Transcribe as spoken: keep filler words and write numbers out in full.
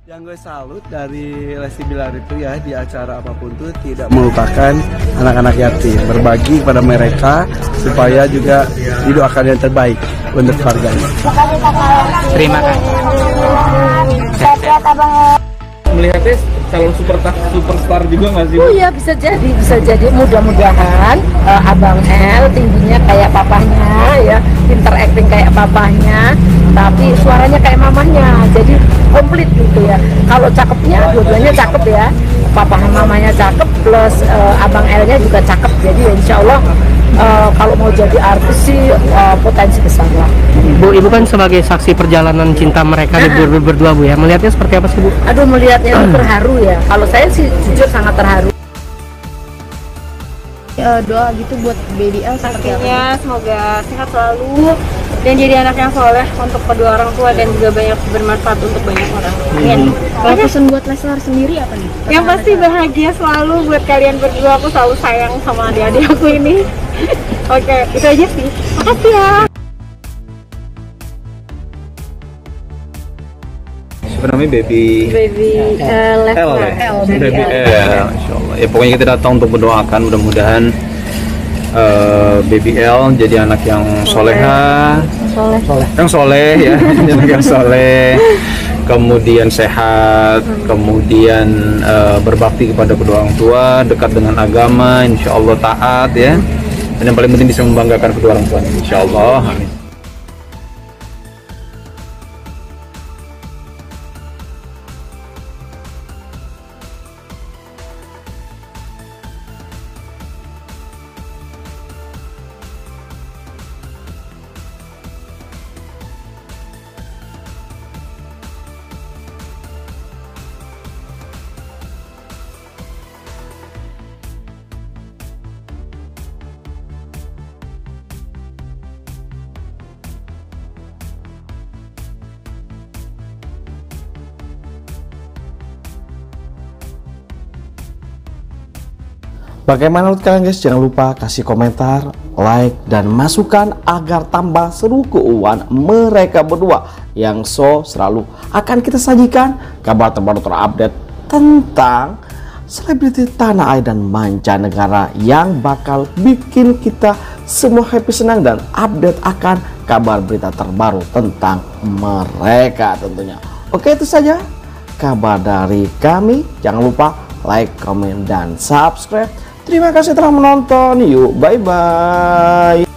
Yang gue salut dari Lesti Bilar itu ya, di acara apapun tuh tidak melupakan anak-anak yatim, berbagi kepada mereka supaya juga didoakan yang terbaik untuk keluarganya. Terima kasih. Melihatnya calon superstar superstar juga nggak sih? Oh iya, bisa jadi, bisa jadi. Mudah-mudahan uh, Abang L tingginya kayak papahnya, ya, pinter acting kayak papahnya, tapi suaranya kayak mamahnya, jadi komplit gitu ya. Kalau cakepnya, dua-duanya cakep ya. Papahnya mamanya cakep, plus uh, Abang L-nya juga cakep. Jadi insya Allah uh, kalau mau jadi artis sih uh, potensi besar lah. Bu, Ibu kan sebagai saksi perjalanan cinta mereka di ber berdua, Bu ya. Melihatnya seperti apa sih, Bu? Aduh, melihatnya itu terharu ya. Kalau saya sih jujur sangat terharu. Uh, doa gitu buat Baby L seperti pastinya apa? Semoga sehat selalu dan jadi anak yang soleh untuk kedua orang tua dan juga banyak bermanfaat untuk banyak orang. Amin. Hmm. Kalau pesan buat Leslar sendiri apa nih? Pesan Yang pasti bahagia selalu buat kalian berdua. Aku selalu sayang sama adik-adik aku ini. Oke, itu aja sih. Makasih ya. Siapa namanya? Baby Baby uh, L, Leslar. ya? L, Baby L, Insya Allah. Ya pokoknya kita datang untuk mendoakan, mudah-mudahan uh, Baby L jadi anak yang soleha, Soleh. yang soleh ya, anak yang soleh, kemudian sehat, kemudian uh, berbakti kepada kedua orang tua, dekat dengan agama, insya Allah taat ya, dan yang paling penting bisa membanggakan kedua orang tua, insya Allah. Amin. Bagaimana menurut kalian guys? Jangan lupa kasih komentar, like, dan masukan agar tambah seru keuangan mereka berdua yang so selalu akan kita sajikan kabar terbaru terupdate tentang selebriti tanah air dan mancanegara yang bakal bikin kita semua happy, senang, dan update akan kabar berita terbaru tentang mereka tentunya. Oke, itu saja kabar dari kami. Jangan lupa like, komen, dan subscribe. Terima kasih telah menonton. Yuk, bye-bye.